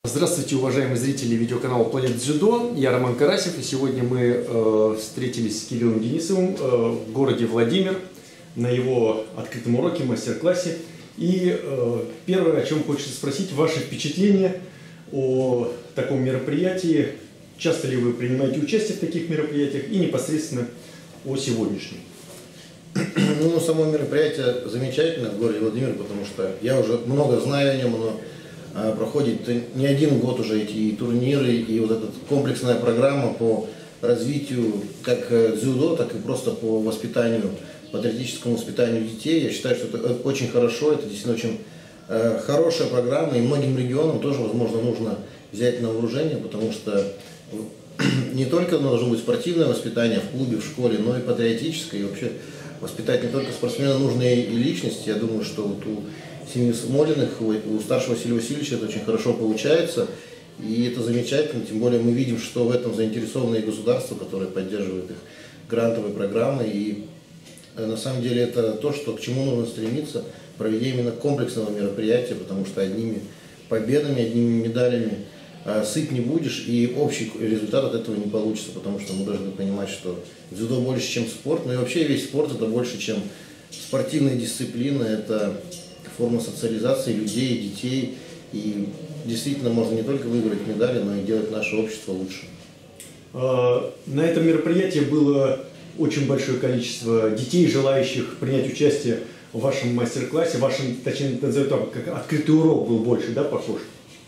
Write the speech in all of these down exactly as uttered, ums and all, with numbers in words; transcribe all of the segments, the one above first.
Здравствуйте, уважаемые зрители видеоканала Planet Дзюдо. Я Роман Карасев, и сегодня мы э, встретились с Кириллом Денисовым э, в городе Владимир на его открытом уроке, мастер-классе. И э, первое, о чем хочется спросить, ваши впечатления о таком мероприятии. Часто ли вы принимаете участие в таких мероприятиях и непосредственно о сегодняшнем? Ну, само мероприятие замечательное в городе Владимир, потому что я уже много знаю о нем, но а, проходит не один год уже эти и турниры, и вот эта комплексная программа по развитию как дзюдо, так и просто по воспитанию, патриотическому воспитанию детей. Я считаю, что это очень хорошо, это действительно очень э, хорошая программа, и многим регионам тоже, возможно, нужно взять на вооружение, потому что не только должно быть спортивное воспитание в клубе, в школе, но и патриотическое, и вообще воспитать не только спортсмена, нужные и личности. Я думаю, что вот у семьи Смолиных, у старшего Василия Васильевича это очень хорошо получается. И это замечательно, тем более мы видим, что в этом заинтересованы и государства, которые поддерживают их грантовые программы. И на самом деле это то, что, к чему нужно стремиться, проведение именно комплексного мероприятия, потому что одними победами, одними медалями сыт не будешь, и общий результат от этого не получится, потому что мы должны понимать, что дзюдо больше, чем спорт, но и вообще весь спорт это больше, чем спортивная дисциплина, это форма социализации людей, детей, и действительно можно не только выиграть медали, но и делать наше общество лучше. На этом мероприятии было очень большое количество детей, желающих принять участие в вашем мастер-классе, вашем, точнее, назовем, как открытый урок был больше, да, похож?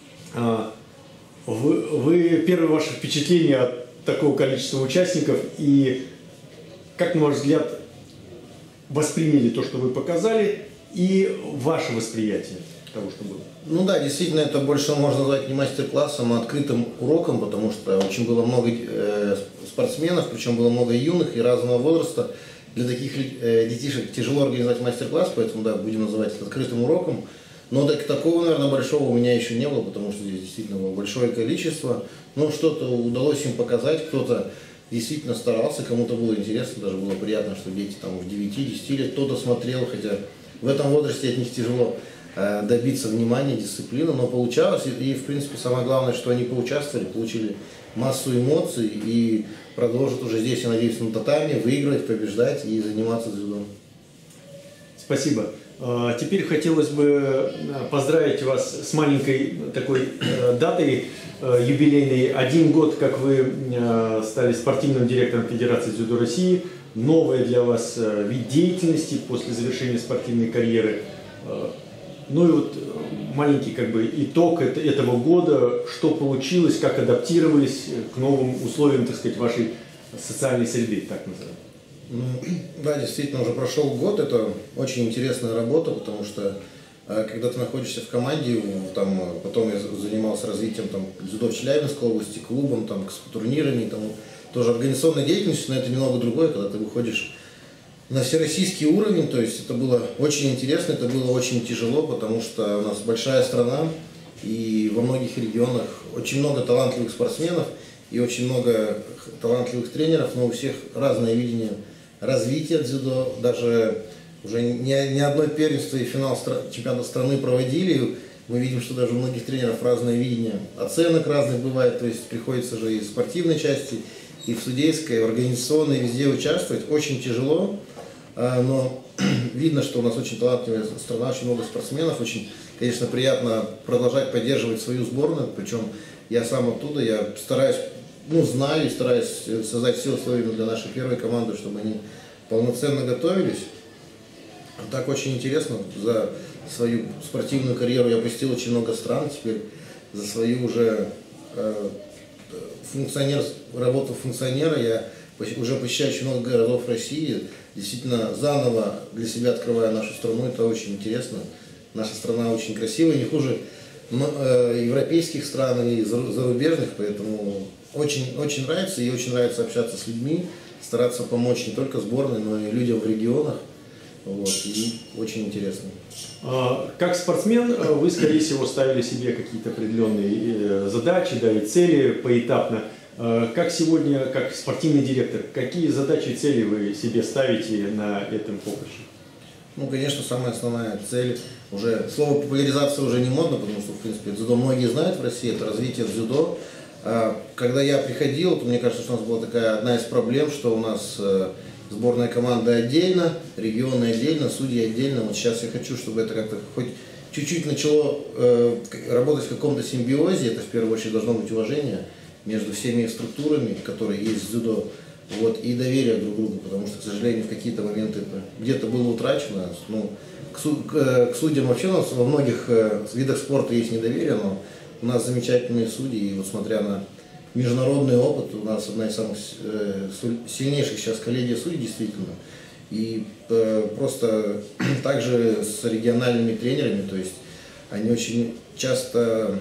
Вы, вы первое ваше впечатление от такого количества участников и как, на ваш взгляд, восприняли то, что вы показали, и ваше восприятие того, что было? Ну да, действительно, это больше можно назвать не мастер-классом, а открытым уроком, потому что очень было много э, спортсменов, причем было много юных и разного возраста. Для таких э, детишек тяжело организовать мастер-класс, поэтому да, будем называть это открытым уроком. Но так, такого, наверное, большого у меня еще не было, потому что здесь действительно было большое количество. Но что-то удалось им показать, кто-то действительно старался, кому-то было интересно, даже было приятно, что дети там в девяти-десяти лет кто-то смотрел, хотя в этом возрасте от них тяжело э, добиться внимания, дисциплины, но получалось. И, и, в принципе, самое главное, что они поучаствовали, получили массу эмоций и продолжат уже здесь, я надеюсь, на татами выигрывать, побеждать и заниматься дзюдо. Спасибо. Теперь хотелось бы поздравить вас с маленькой такой датой юбилейной. Один год, как вы стали спортивным директором Федерации дзюдо России. Новый для вас вид деятельности после завершения спортивной карьеры. Ну и вот маленький как бы итог этого года, что получилось, как адаптировались к новым условиям, так сказать, вашей социальной среды, так называемой. Ну, да, действительно, уже прошел год, это очень интересная работа, потому что э, когда ты находишься в команде, там, потом я занимался развитием там, дзюдо в Челябинской области, клубом, там, с турнирами, там, тоже организационной деятельностью, но это немного другое, когда ты выходишь на всероссийский уровень, то есть это было очень интересно, это было очень тяжело, потому что у нас большая страна, и во многих регионах очень много талантливых спортсменов, и очень много талантливых тренеров, но у всех разное видение развития дзюдо, даже уже не, не одно первенство и финал чемпионата страны проводили, мы видим, что даже у многих тренеров разное видение оценок разных бывает, то есть приходится же и в спортивной части, и в судейской, и в организационной, везде участвовать, очень тяжело, но видно, что у нас очень талантливая страна, очень много спортсменов, очень, конечно, приятно продолжать поддерживать свою сборную, причем я сам оттуда, я стараюсь, ну, знаю и стараюсь создать все условия для нашей первой команды, чтобы они полноценно готовились. Так очень интересно, за свою спортивную карьеру я посетил очень много стран, теперь за свою уже э, функционер, работу функционера я уже посещаю очень много городов России, действительно заново для себя открываю нашу страну, это очень интересно. Наша страна очень красивая, не хуже европейских стран и зарубежных, поэтому очень, очень нравится, и очень нравится общаться с людьми, стараться помочь не только сборной, но и людям в регионах, вот, и очень интересно. Как спортсмен вы, скорее всего, ставили себе какие-то определенные задачи, да, и цели поэтапно. Как сегодня, как спортивный директор, какие задачи и цели вы себе ставите на этом поприще? Ну, конечно, самая основная цель, уже слово популяризация уже не модно, потому что, в принципе, дзюдо многие знают в России, это развитие дзюдо. Когда я приходил, то мне кажется, что у нас была такая одна из проблем, что у нас сборная команда отдельно, регионы отдельно, судьи отдельно. Вот сейчас я хочу, чтобы это как-то хоть чуть-чуть начало э, работать в каком-то симбиозе. Это в первую очередь должно быть уважение между всеми структурами, которые есть в дзюдо, вот, и доверие друг к другу, потому что, к сожалению, в какие-то моменты где-то было утрачено. Ну, к, суд, к, к судьям вообще у нас во многих э, видах спорта есть недоверие, но у нас замечательные судьи, и вот смотря на международный опыт, у нас одна из самых э, сильнейших сейчас коллегий судей, действительно. И э, просто также с региональными тренерами, то есть они очень часто,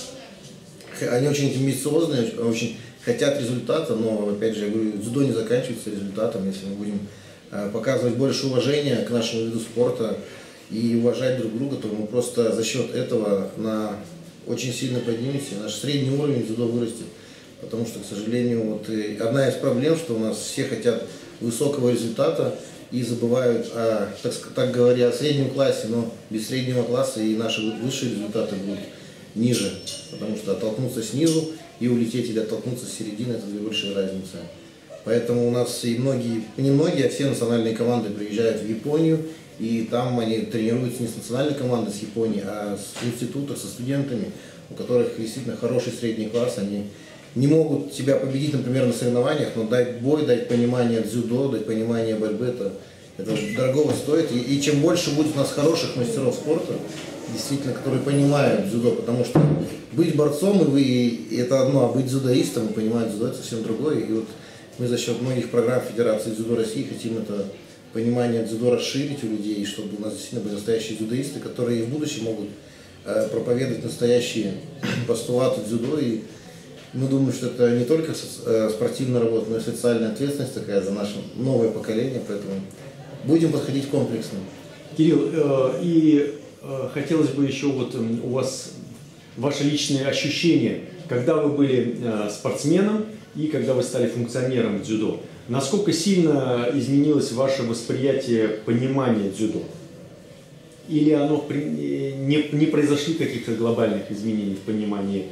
они очень амбициозные, очень хотят результата, но, опять же, я говорю, дзюдо не заканчивается результатом, если мы будем э, показывать больше уважения к нашему виду спорта и уважать друг друга, то мы просто за счет этого на очень сильно поднимемся, наш средний уровень дзюдо вырастет. Потому что, к сожалению, вот одна из проблем, что у нас все хотят высокого результата и забывают о, так, так говоря, о среднем классе, но без среднего класса и наши высшие результаты будут ниже. Потому что оттолкнуться снизу и улететь или оттолкнуться с середины – это две большие разницы. Поэтому у нас и многие, не многие, а все национальные команды приезжают в Японию, и там они тренируются не с национальной командой с Японии, а с институтов, со студентами, у которых действительно хороший средний класс, они не могут тебя победить, например, на соревнованиях, но дать бой, дать понимание дзюдо, дать понимание борьбы, это, это дорого стоит. И, и чем больше будет у нас хороших мастеров спорта, действительно, которые понимают дзюдо, потому что быть борцом и вы, и это одно, а быть дзюдоистом и понимать дзюдо, это совсем другое. И вот мы за счет многих программ Федерации дзюдо России хотим это понимание дзюдо расширить у людей, и чтобы у нас действительно были настоящие дзюдоисты, которые и в будущем могут э, проповедовать настоящие постулаты дзюдо. И мы думаем, что это не только спортивная работа, но и социальная ответственность такая за наше новое поколение, поэтому будем подходить комплексно. Кирилл, э, и э, хотелось бы еще вот у вас ваши личные ощущения, когда вы были э, спортсменом и когда вы стали функционером дзюдо. Насколько сильно изменилось ваше восприятие, понимание дзюдо? Или оно не, не произошли каких-то глобальных изменений в понимании?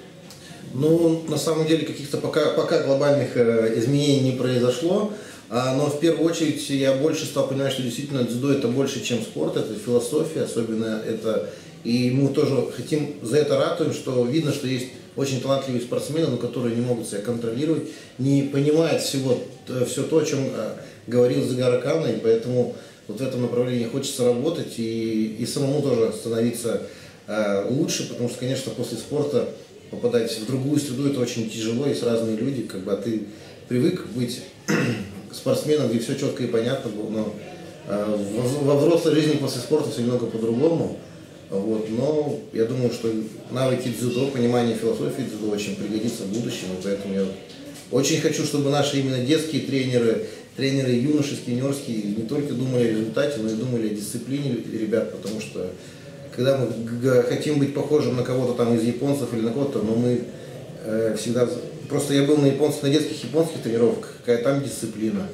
Ну, на самом деле, каких-то пока, пока глобальных э, изменений не произошло, а, но в первую очередь я больше стал понимать, что действительно дзюдо это больше, чем спорт, это философия, особенно это, и мы тоже хотим, за это ратуем, что видно, что есть очень талантливые спортсмены, но которые не могут себя контролировать, не понимают всего, все то, о чем э, говорил Дзигара Канно, и поэтому вот в этом направлении хочется работать и, и самому тоже становиться э, лучше, потому что, конечно, после спорта попадать в другую среду это очень тяжело, есть разные люди, как бы, а ты привык быть спортсменом, где все четко и понятно было, но э, во взрослой жизни после спорта все немного по-другому. Вот, но я думаю, что навыки дзюдо, понимание философии дзюдо очень пригодится в будущем, и поэтому я очень хочу, чтобы наши именно детские тренеры, тренеры юношеские, юниорские не только думали о результате, но и думали о дисциплине ребят, потому что когда мы хотим быть похожим на кого-то там из японцев или на кого-то, но мы э, всегда... Просто я был на японских, на детских японских тренировках, какая там дисциплина.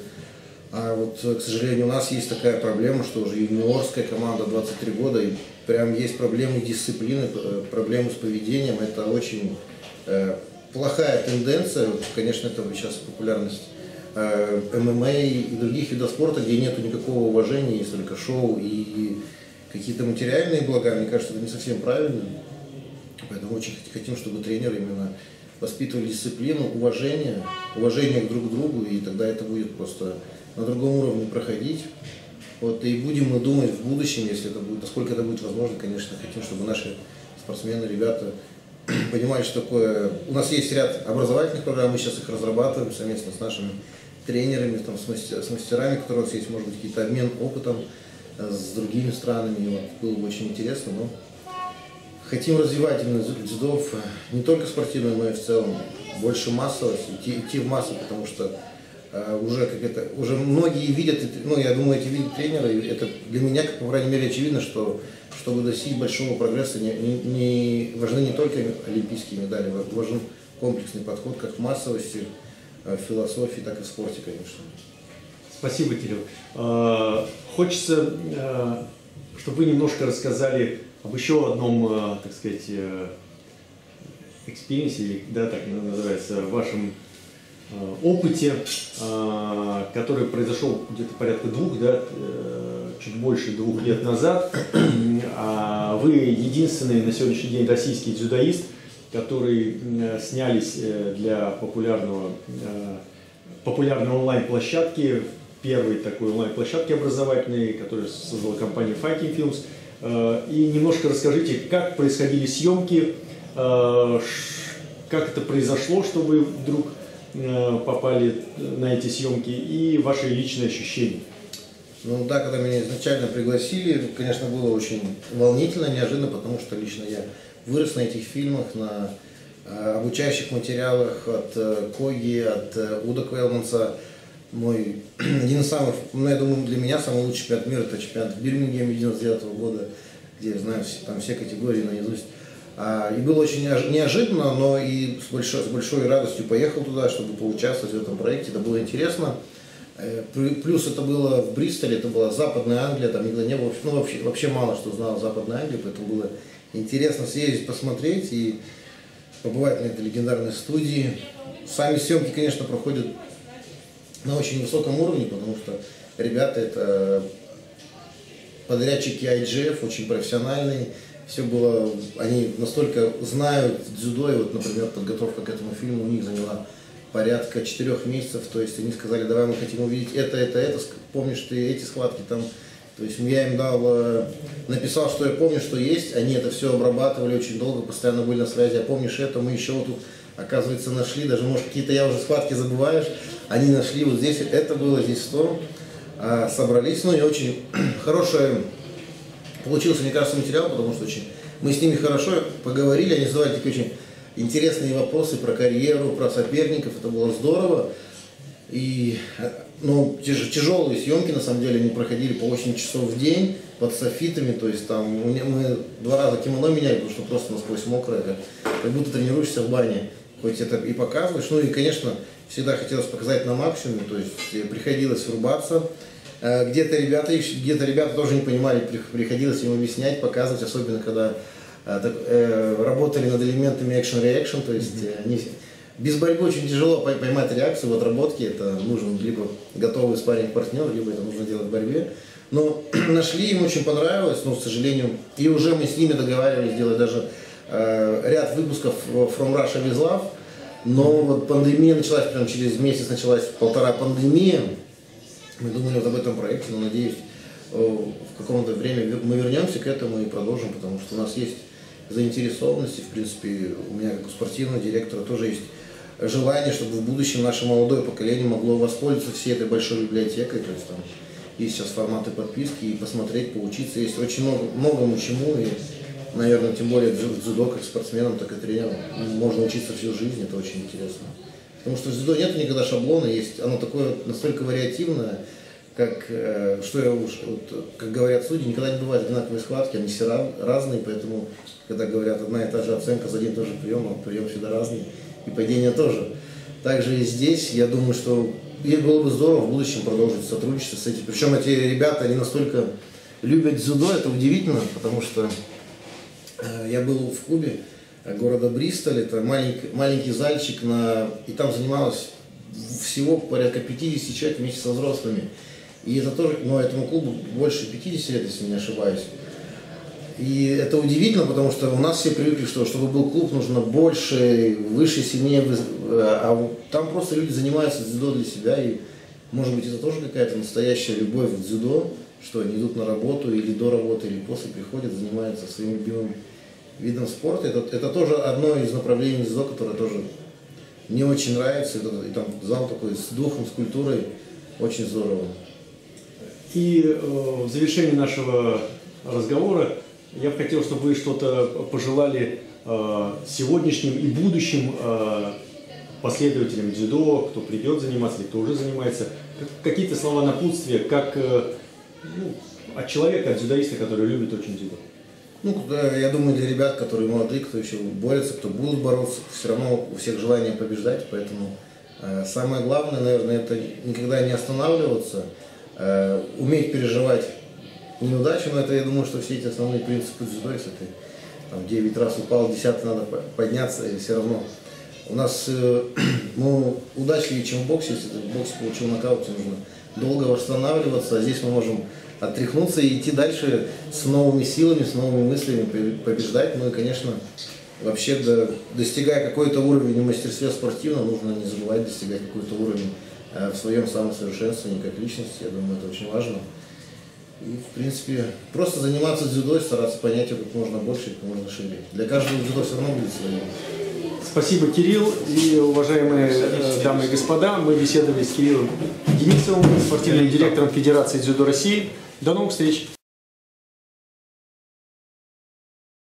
А вот, к сожалению, у нас есть такая проблема, что уже юниорская команда двадцать три года, и прям есть проблемы дисциплины, проблемы с поведением. Это очень э, плохая тенденция. Конечно, это сейчас популярность э, эм эм а и других видов спорта, где нет никакого уважения, есть только шоу и какие-то материальные блага. Мне кажется, это не совсем правильно. Поэтому очень хотим, чтобы тренеры именно воспитывали дисциплину, уважение, уважение друг к другу, и тогда это будет просто на другом уровне проходить. Вот, и будем мы думать в будущем, если это будет, насколько это будет возможно, конечно, хотим, чтобы наши спортсмены, ребята понимали, что такое. У нас есть ряд образовательных программ, мы сейчас их разрабатываем совместно с нашими тренерами, там, с, мастер, с мастерами, которые у нас есть, может быть, какие-то обмен опытом с другими странами. И вот, было бы очень интересно, но хотим развивать именно дзюдо, не только спортивную, но и в целом больше массовость, идти, идти в массу, потому что Uh, уже как это, уже многие видят, ну я думаю, эти видят тренеры, и это для меня, как, по крайней мере, очевидно, что чтобы достичь большого прогресса, не, не, не важны не только олимпийские медали, важен комплексный подход как в массовости, в философии, так и в спорте, конечно. Спасибо, Кирилл. Uh, хочется uh, чтобы вы немножко рассказали об еще одном, так сказать, экспириенсе, да, так называется, вашем опыте, который произошел где-то порядка двух, да, чуть больше двух лет назад. Вы единственный на сегодняшний день российский дзюдоист, который снялись для популярного, популярной онлайн-площадки, первой такой онлайн-площадки образовательной, которую создала компания Fighting Films. И немножко расскажите, как происходили съемки, как это произошло, что вы вдруг попали на эти съемки, и ваши личные ощущения. Ну да, когда меня изначально пригласили, конечно, было очень волнительно, неожиданно, потому что лично я вырос на этих фильмах, на э, обучающих материалах от э, Коги, от э, Уда Квелманса. Мой один из самых, ну я думаю, для меня самый лучший чемпионат мира — это чемпионат в Бирмингеме девяносто девятого года, где я знаю все, там все категории наизусть. А, и было очень неожиданно, но и с большой, с большой радостью поехал туда, чтобы поучаствовать в этом проекте. Это было интересно. Плюс это было в Бристоле, это была Западная Англия, там никогда не было, ну вообще, вообще мало что знал о Западной Англии, поэтому было интересно съездить, посмотреть и побывать на этой легендарной студии. Сами съемки, конечно, проходят на очень высоком уровне, потому что ребята это подрядчики ай джи эф, очень профессиональные. Все было, они настолько знают дзюдо, и вот, например, подготовка к этому фильму у них заняла порядка четырех месяцев, то есть они сказали, давай мы хотим увидеть это, это, это, помнишь ты эти схватки там, то есть я им дал, написал, что я помню, что есть, они это все обрабатывали очень долго, постоянно были на связи, а помнишь это, мы еще вот тут, оказывается, нашли, даже может какие-то я уже схватки забываешь, они нашли вот здесь, это было, здесь то, собрались, ну и очень хорошее получился, мне кажется, материал, потому что очень мы с ними хорошо поговорили, они задавали такие очень интересные вопросы про карьеру, про соперников, это было здорово. И, ну, тяж, тяжелые съемки, на самом деле, они проходили по восемь часов в день под софитами, то есть там мы два раза кимоно меняли, потому что просто насквозь мокрое, как, как будто тренируешься в бане, хоть это и показываешь. Ну и, конечно, всегда хотелось показать на максимуме, то есть приходилось врубаться. Где-то ребята, где-то ребята тоже не понимали, приходилось им объяснять, показывать, особенно когда Так, э, работали над элементами action-reaction, то есть mm-hmm. они, без борьбы очень тяжело поймать реакцию в отработке, это нужен либо готовый спарринг-партнер, либо это нужно делать в борьбе. Но нашли, им очень понравилось, но, к сожалению, и уже мы с ними договаривались сделать даже э, ряд выпусков From Russia with Love, но вот пандемия началась, прям через месяц началась полтора пандемия, мы думали вот об этом проекте, но надеюсь, в каком-то время мы вернемся к этому и продолжим, потому что у нас есть заинтересованности, в принципе, у меня как у спортивного директора тоже есть желание, чтобы в будущем наше молодое поколение могло воспользоваться всей этой большой библиотекой, то есть там есть сейчас форматы подписки и посмотреть, поучиться, есть очень много, многому чему, и, наверное, тем более в дзюдо, как спортсменам, так и тренерам, можно учиться всю жизнь, это очень интересно. Потому что в дзюдо нет никогда шаблона, есть, оно такое настолько вариативное, как, э, что я уж, вот, как говорят судьи, никогда не бывает одинаковые схватки, они все раз, разные, поэтому, когда говорят одна и та же оценка за один и тот же прием, а прием всегда разный, и падение тоже. Также и здесь, я думаю, что было бы здорово в будущем продолжить сотрудничество с этим. Причем эти ребята, они настолько любят дзюдо, это удивительно, потому что э, я был в клубе города Бристоль, это маленький, маленький зальчик, на, и там занималось всего порядка пятидесяти человек вместе со взрослыми. И это тоже, ну, этому клубу больше пятидесяти лет, если не ошибаюсь. И это удивительно, потому что у нас все привыкли, что чтобы был клуб, нужно больше, выше, сильнее, а там просто люди занимаются дзюдо для себя, и может быть это тоже какая-то настоящая любовь к дзюдо, что они идут на работу или до работы, или после приходят, занимаются своим любимым видом спорта. Это, это тоже одно из направлений дзюдо, которое тоже мне очень нравится, и там зал такой с духом, с культурой, очень здорово. И э, в завершении нашего разговора я бы хотел, чтобы вы что-то пожелали э, сегодняшним и будущим э, последователям дзюдо, кто придет заниматься или кто уже занимается. Какие-то слова напутствия, как э, ну, от человека, от дзюдоиста, который любит очень дзюдо. Ну, я думаю, для ребят, которые молодые, кто еще борется, кто будут бороться, все равно у всех желание побеждать, поэтому э, самое главное, наверное, это никогда не останавливаться, э, уметь переживать неудачу, но это, я думаю, что все эти основные принципы дзюдо, если ты там девять раз упал, десятый надо подняться, и все равно. У нас э, мы удачливее, чем в боксе. Если ты в боксе получил нокаут, тебе нужно долго восстанавливаться, а здесь мы можем отряхнуться и идти дальше с новыми силами, с новыми мыслями, побеждать. Ну и, конечно, вообще, до, достигая какой-то уровень в мастерстве спортивном, нужно не забывать достигать какой-то уровень э, в своем самосовершенствовании как личности. Я думаю, это очень важно. И, в принципе, просто заниматься дзюдо и стараться понять его как можно больше и как можно шире. Для каждого дзюдо все равно будет свое. Спасибо, Кирилл. И, уважаемые э, дамы и господа, мы беседовали с Кириллом Денисовым, спортивным директором Федерации дзюдо России. До новых встреч!